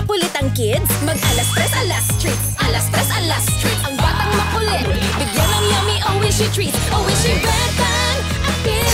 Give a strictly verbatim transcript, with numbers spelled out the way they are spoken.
makulit ang kids? Mag-alas tres, alas treats. Alas tres, alas treats. Ang batang makulit, bigyan ng yummy, oh wishy treats. Oh wishy red band, a